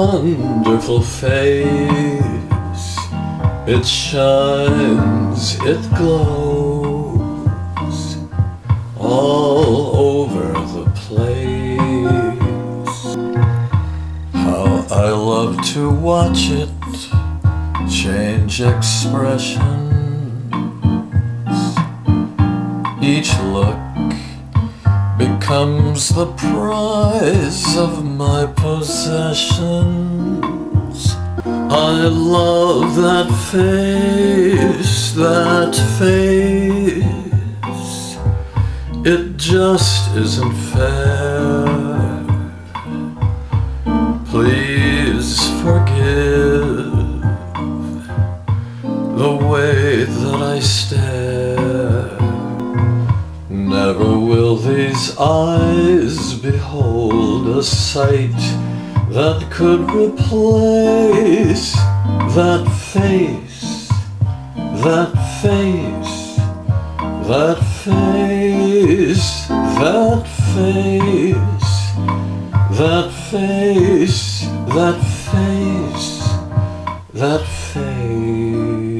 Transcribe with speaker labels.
Speaker 1: wonderful face. It shines, it glows all over the place. How I love to watch it change expressions. Each look becomes the prize of my possessions. I love that face, that face. It just isn't fair. Please forgive the way that I stare. Never will these eyes behold a sight that could replace that face, that face, that face, that face, that face, that face, that face.